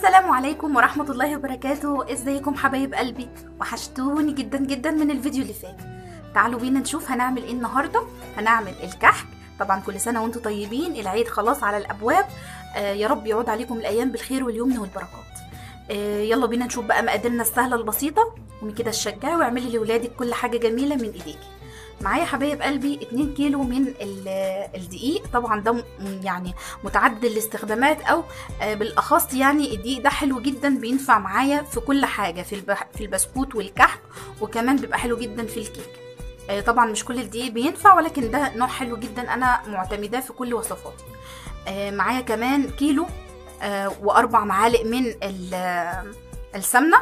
السلام عليكم ورحمة الله وبركاته. ازيكم حبايب قلبي؟ وحشتوني جدا جدا من الفيديو اللي فات. تعالوا بينا نشوف هنعمل ايه النهاردة. هنعمل الكحك. طبعا كل سنة وانتم طيبين، العيد خلاص على الابواب. يا رب يعود عليكم الايام بالخير واليمن والبركات. يلا بينا نشوف بقى مقاديرنا السهلة البسيطة، ومن كده تشجعي واعملي لاولادك كل حاجة جميلة من ايديكي. معايا حبايب قلبي 2 كيلو من الدقيق. طبعا ده يعني متعدد الاستخدامات، او بالاخص يعني الدقيق ده حلو جدا، بينفع معايا في كل حاجه، في البسكوت والكحك، وكمان بيبقى حلو جدا في الكيك. طبعا مش كل الدقيق بينفع، ولكن ده نوع حلو جدا انا معتمداه في كل وصفاتي. معايا كمان كيلو و4 معالق من السمنه.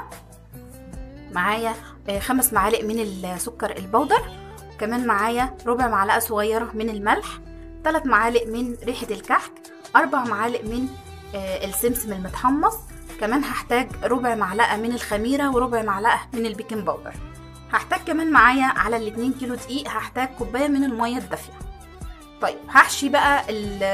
معايا 5 معالق من السكر البودر. كمان معايا ربع معلقة صغيرة من الملح، 3 معالق من ريحة الكحك، 4 معالق من السمسم المتحمص. كمان هحتاج ربع معلقة من الخميرة وربع معلقة من البيكنج باودر. هحتاج كمان معايا على 2 كيلو دقيق هحتاج كوباية من المية الدافية. طيب هحشي بقى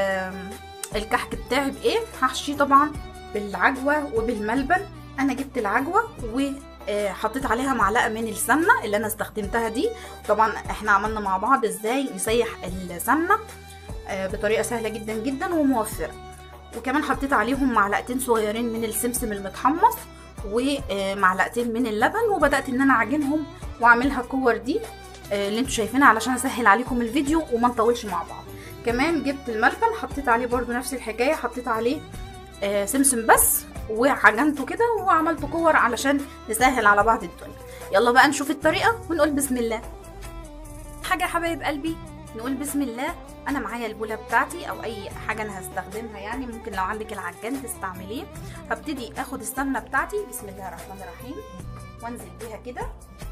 الكحك بتاعي بايه؟ هحشي طبعا بالعجوة وبالملبن. انا جبت العجوة حطيت عليها معلقه من السمنه اللي انا استخدمتها دي. طبعا احنا عملنا مع بعض ازاي نسيح السمنه بطريقه سهله جدا جدا وموفره. وكمان حطيت عليهم معلقتين صغيرين من السمسم المتحمص ومعلقتين من اللبن، وبدات ان انا اعجنهم واعملها كور دي اللي انتوا شايفينها علشان اسهل عليكم الفيديو وما نطولش مع بعض. كمان جبت الملبن حطيت عليه برضو نفس الحكايه، حطيت عليه سمسم بس وعجنته كده وعملته كور علشان نسهل على بعض الدنيا. يلا بقى نشوف الطريقه ونقول بسم الله. حاجه حبايب قلبي نقول بسم الله. انا معايا البوله بتاعتي او اي حاجه انا هستخدمها، يعني ممكن لو عندك العجان تستعمليه. هبتدي اخد السمنه بتاعتي بسم الله الرحمن الرحيم وانزل بيها كده.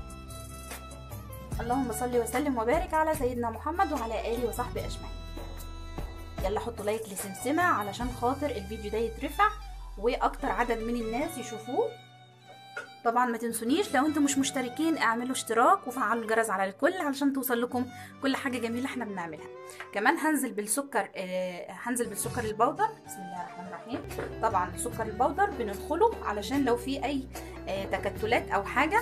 اللهم صل وسلم وبارك على سيدنا محمد وعلى اله وصحبه اجمعين. يلا حطوا لايك لسمسمه علشان خاطر الفيديو ده يترفع واكتر عدد من الناس يشوفوه. طبعا ما تنسونيش لو انتم مش مشتركين اعملوا اشتراك وفعلوا الجرس على الكل علشان توصل لكم كل حاجه جميله احنا بنعملها. كمان هنزل بالسكر البودر بسم الله الرحمن الرحيم. طبعا السكر البودر بندخله علشان لو في اي تكتلات او حاجه،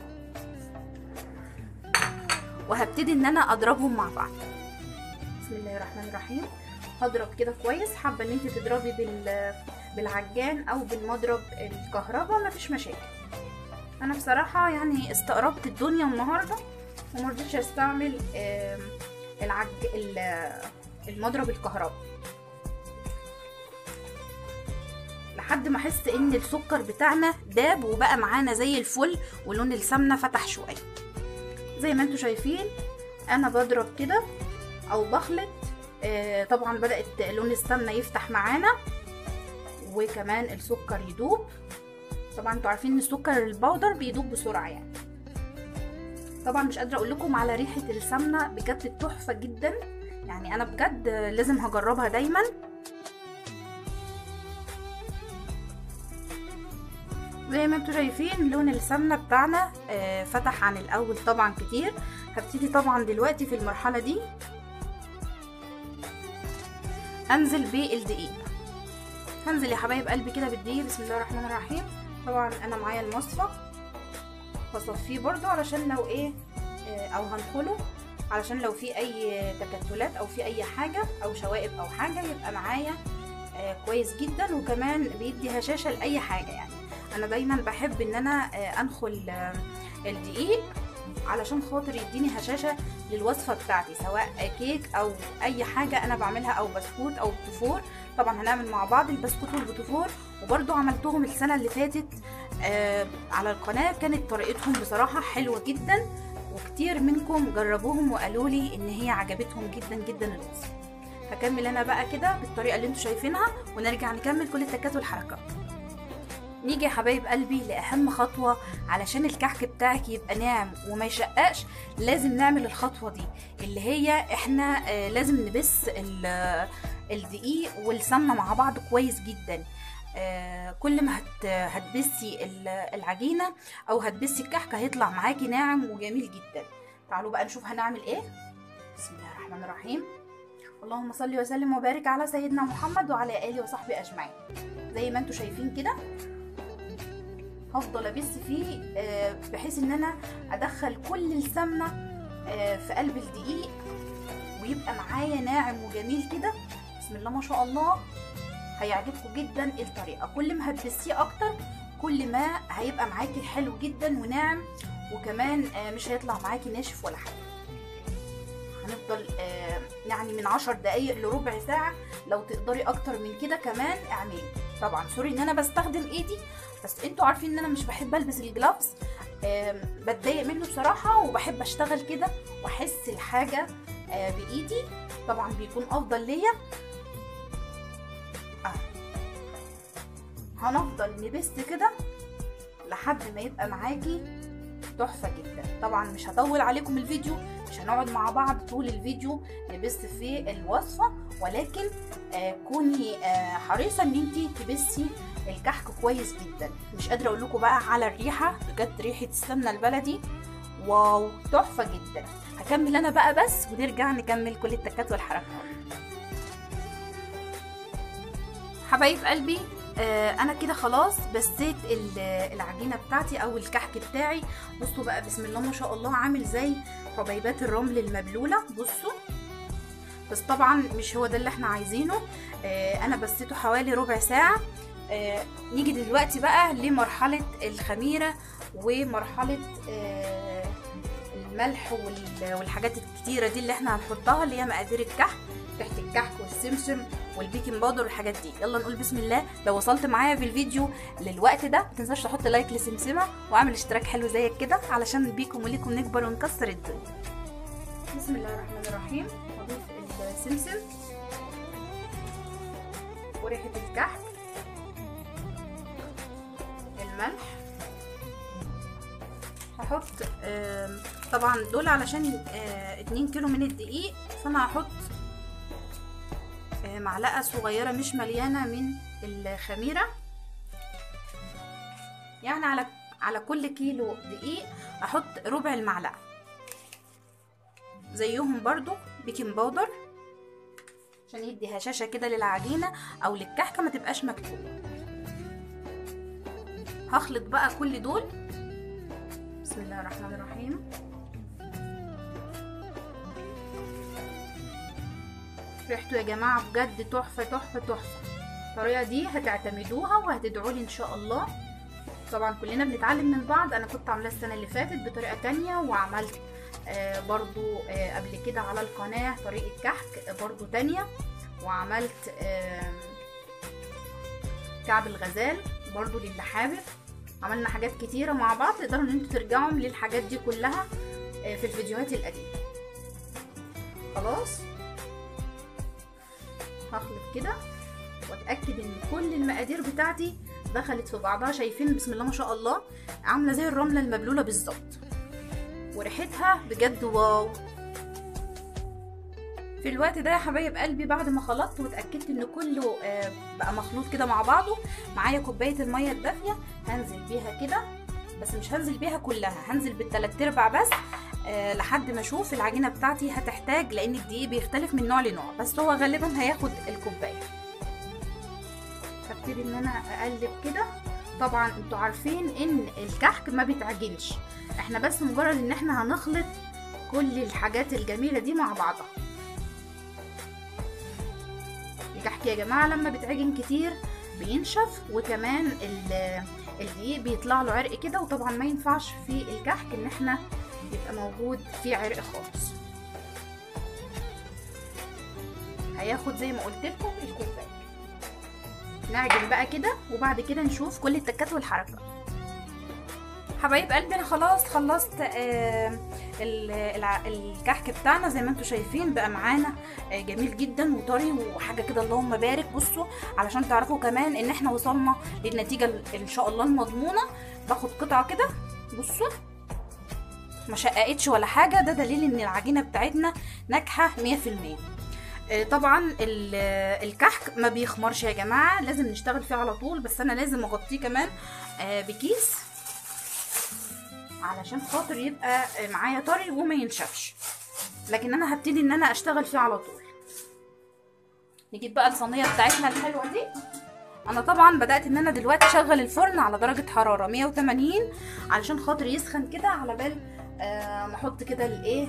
وهبتدي ان انا اضربهم مع بعض. بسم الله الرحمن الرحيم. هضرب كده كويس. حابه ان انت تضربي بالعجان او بالمضرب الكهرباء مفيش مشاكل. انا بصراحه يعني استقربت الدنيا النهارده ومرضتش استعمل المضرب الكهرباء لحد ما احس ان السكر بتاعنا داب وبقى معانا زي الفل ولون السمنه فتح شويه. زي ما انتم شايفين انا بضرب كده او بخلط. طبعا بدأت لون السمنة يفتح معانا وكمان السكر يدوب. طبعا انتوا عارفين ان السكر البودر بيدوب بسرعة يعني. طبعا مش قادرة اقول لكم على ريحة السمنة، بجد تحفة جدا يعني. انا بجد لازم هجربها دايما. زي ما انتوا شايفين لون السمنة بتاعنا فتح عن الاول طبعا كتير. هبتدي طبعا دلوقتي في المرحلة دي انزل بالدقيق. هنزل يا حبايب قلبي كده بالدقيق بسم الله الرحمن الرحيم. طبعا انا معايا المصفى بصفيه برضو علشان لو ايه او هنخله علشان لو في اي تكتلات او في اي حاجه او شوائب او حاجه يبقى معايا كويس جدا. وكمان بيدي هشاشه لاي حاجه يعني. انا دايما بحب ان انا انخل الدقيق علشان خاطر يديني هشاشه للوصفه بتاعتي، سواء كيك او اي حاجه انا بعملها او بسكوت او بوتفور. طبعا هنعمل مع بعض البسكوت والبوتفور، وبرده عملتهم السنه اللي فاتت على القناه. كانت طريقتهم بصراحه حلوه جدا وكتير منكم جربوهم وقالوا لي ان هي عجبتهم جدا جدا الوصفه. هكمل انا بقى كده بالطريقه اللي انتوا شايفينها ونرجع نكمل كل التكات والحركات. نيجي يا حبايب قلبي لأهم خطوة علشان الكحك بتاعك يبقى ناعم وما يشققش. لازم نعمل الخطوة دي اللي هي احنا لازم نبس الدقيق والسمنة مع بعض كويس جدا. كل ما هتبسي العجينة او هتبسي الكحك هيطلع معاكي ناعم وجميل جدا. تعالوا بقى نشوف هنعمل ايه. بسم الله الرحمن الرحيم. اللهم صل وسلم وبارك على سيدنا محمد وعلى اله وصحبه اجمعين. زي ما انتم شايفين كده هفضل ابس فيه بحيث ان انا ادخل كل السمنه في قلب الدقيق ويبقى معايا ناعم وجميل كده. بسم الله ما شاء الله، هيعجبكم جدا الطريقه. كل ما هتبسيه اكتر كل ما هيبقى معاكي حلو جدا وناعم، وكمان مش هيطلع معاكي ناشف ولا حاجه. هنفضل يعني من 10 دقايق لربع ساعه، لو تقدري اكتر من كده كمان اعملي. طبعا سوري ان انا بستخدم ايدي، بس انتوا عارفين ان انا مش بحب البس الجلافز، بتضايق منه بصراحه، وبحب اشتغل كده واحس الحاجه بايدي، طبعا بيكون افضل ليا. هنفضل نبس كده لحد ما يبقى معاكي تحفه جدا. طبعا مش هطول عليكم الفيديو، مش هنقعد مع بعض طول الفيديو نبس في الوصفه، ولكن كوني حريصه ان انتي تبسي الكحك كويس جدا. مش قادره اقول لكم بقى على الريحه، بجد ريحه السمنه البلدي واو تحفه جدا. هكمل انا بقى بس ونرجع نكمل كل التكات والحركات. حبايب قلبي انا كده خلاص بسيت العجينه بتاعتي او الكحك بتاعي. بصوا بقى بسم الله ما شاء الله، عامل زي حبيبات الرمل المبلوله. بصوا، بس طبعا مش هو ده اللي احنا عايزينه. انا بسيته حوالي ربع ساعه. نيجي دلوقتي بقى لمرحله الخميره ومرحله الملح والحاجات الكتيره دي اللي احنا هنحطها، اللي هي مقادير الكحك، ريحه الكحك والسمسم والبيكنج باودر والحاجات دي. يلا نقول بسم الله. لو وصلت معايا في الفيديو للوقت ده متنساش تحط لايك لسمسمه واعمل اشتراك حلو زيك كده علشان بيكم وليكم نكبر ونكسر الدنيا. بسم الله الرحمن الرحيم. هضيف السمسم وريحه الكحك، الملح، هحط طبعا دول علشان 2 كيلو من الدقيق، فانا هحط معلقه صغيره مش مليانه من الخميره. يعني على كل كيلو دقيق احط ربع المعلقه. زيهم برضو بيكنج باودر عشان يدي هشاشه كده للعجينه او للكحكه ما تبقاش مكتومه. هخلط بقى كل دول. بسم الله الرحمن الرحيم. ريحته يا جماعه بجد تحفه تحفه تحفه. الطريقه دي هتعتمدوها وهتدعوا لي ان شاء الله. طبعا كلنا بنتعلم من بعض. انا كنت عاملاه السنه اللي فاتت بطريقه تانية، وعملت برضو قبل كده على القناه طريقه كحك برضو تانية، وعملت كعب الغزال برضو للي حابب. عملنا حاجات كتيره مع بعض، تقدروا ان انتوا ترجعوا للحاجات دي كلها في الفيديوهات القديمه. خلاص هخلط كده واتاكد ان كل المقادير بتاعتي دخلت في بعضها. شايفين بسم الله ما شاء الله، عامله زي الرمله المبلوله بالظبط، وريحتها بجد واو. في الوقت ده يا حبايب قلبي بعد ما خلطت واتاكدت ان كله بقى مخلوط كده مع بعضه، معايا كوبايه الميه الدافيه هنزل بيها كده، بس مش هنزل بيها كلها، هنزل بالتلات ارباع بس لحد ما اشوف العجينه بتاعتي هتحتاج، لان الدقيق بيختلف من نوع لنوع، بس هو غالبا هياخد الكوبايه. هبتدي ان انا اقلب كده. طبعا انتوا عارفين ان الكحك ما بيتعجنش، احنا بس مجرد ان احنا هنخلط كل الحاجات الجميله دي مع بعضها. الكحك يا جماعه لما بيتعجن كتير بينشف، وكمان الدقيق بيطلع له عرق كده، وطبعا ما ينفعش في الكحك ان احنا يبقى موجود فيه عرق خالص. هياخد زي ما قلت لكم الكوبايه. نعجن بقى كده وبعد كده نشوف كل التكات والحركات. حبايب قلبي انا خلاص خلصت الكحك بتاعنا زي ما انتم شايفين، بقى معانا جميل جدا وطري وحاجه كده اللهم بارك. بصوا علشان تعرفوا كمان ان احنا وصلنا للنتيجه ان شاء الله المضمونه. باخد قطعه كده، بصوا ما شققتش ولا حاجه، ده دليل ان العجينه بتاعتنا ناجحه 100%. طبعا الكحك ما بيخمرش يا جماعه، لازم نشتغل فيه على طول، بس انا لازم اغطيه كمان بكيس علشان خاطر يبقى معايا طري وما ينشفش، لكن انا هبتدي ان انا اشتغل فيه على طول. نجيب بقى الصينيه بتاعتنا الحلوه دي. انا طبعا بدات ان انا دلوقتي اشغل الفرن على درجه حراره 180 علشان خاطر يسخن كده، على بال ما احط كده الايه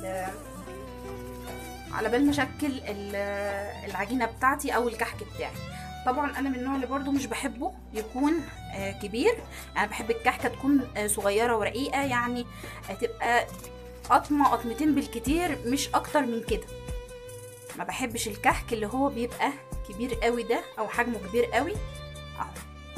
على بال ما اشكل العجينه بتاعتي او الكحك بتاعي. طبعا انا من النوع اللي برضو مش بحبه يكون كبير، يعني بحب الكحكه تكون صغيره ورقيقه، يعني تبقى قطمه قطمتين بالكتير، مش اكتر من كده. ما بحبش الكحك اللي هو بيبقى كبير قوي ده او حجمه كبير قوي. اهو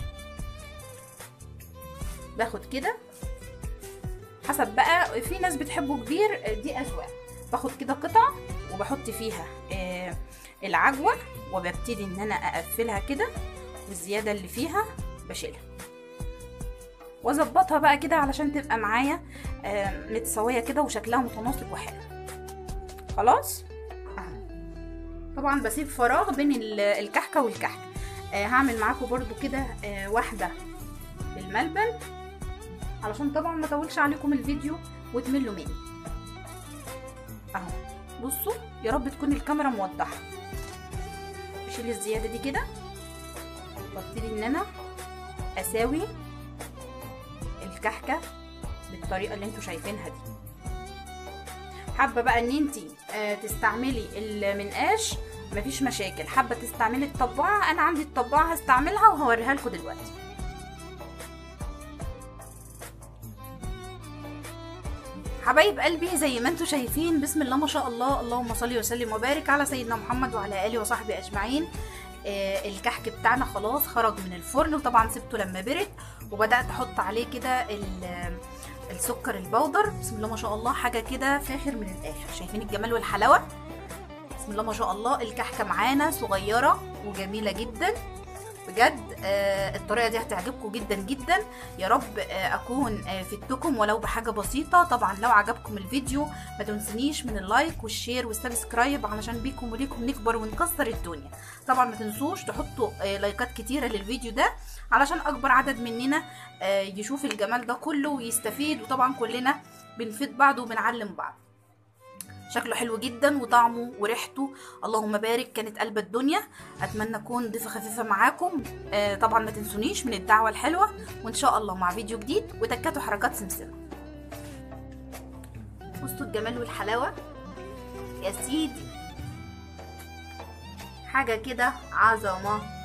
باخد كده حسب بقى، في ناس بتحبه كبير، دي اذواق. باخد كده قطع وبحط فيها العجوه، وببتدي ان انا اقفلها كده، والزياده اللي فيها بشيلها واظبطها بقى كده علشان تبقى معايا متساويه كده وشكلها متناسق وحلو. خلاص طبعا بسيب فراغ بين الكحكه والكحكه. هعمل معاكم برضو كده واحده بالملبن علشان طبعا ما اطولش عليكم الفيديو وتملوا مني. اهو بصوا، يا رب تكون الكاميرا موضحه. بشيل الزياده دي كده، وابتدي ان انا اساوي الكحكه بالطريقه اللي انتوا شايفينها دي. حابه بقى ان انتي تستعملي المنقاش مفيش مشاكل، حابه تستعملي الطباعه، انا عندي الطباعه هستعملها وهوريها لكم دلوقتي. حبايب قلبي زي ما انتوا شايفين، بسم الله ما شاء الله، اللهم صل وسلم وبارك على سيدنا محمد وعلى اله وصحبه اجمعين. الكحك بتاعنا خلاص خرج من الفرن، وطبعا سبته لما برد، وبدات احط عليه كده السكر البودر. بسم الله ما شاء الله، حاجه كده فاخر من الاخر. شايفين الجمال والحلاوه؟ بسم الله ما شاء الله. الكحكه معانا صغيره وجميله جدا بجد. الطريقه دي هتعجبكم جدا جدا. يا رب اكون فدتكم ولو بحاجه بسيطه. طبعا لو عجبكم الفيديو ما تنسونيش من اللايك والشير والسبسكرايب، علشان بيكم وليكم نكبر ونكسر الدنيا. طبعا ما تنسوش تحطوا لايكات كتيره للفيديو ده علشان اكبر عدد مننا يشوف الجمال ده كله ويستفيد، وطبعا كلنا بنفيد بعض وبنعلم بعض. شكله حلو جدا وطعمه وريحته اللهم بارك، كانت قلب الدنيا. اتمنى اكون ضيفه خفيفه معاكم. طبعا ما تنسونيش من الدعوه الحلوه، وان شاء الله مع فيديو جديد وتكات وحركات سمسمه. بصوا الجمال والحلاوه يا سيدي، حاجه كده عظمه.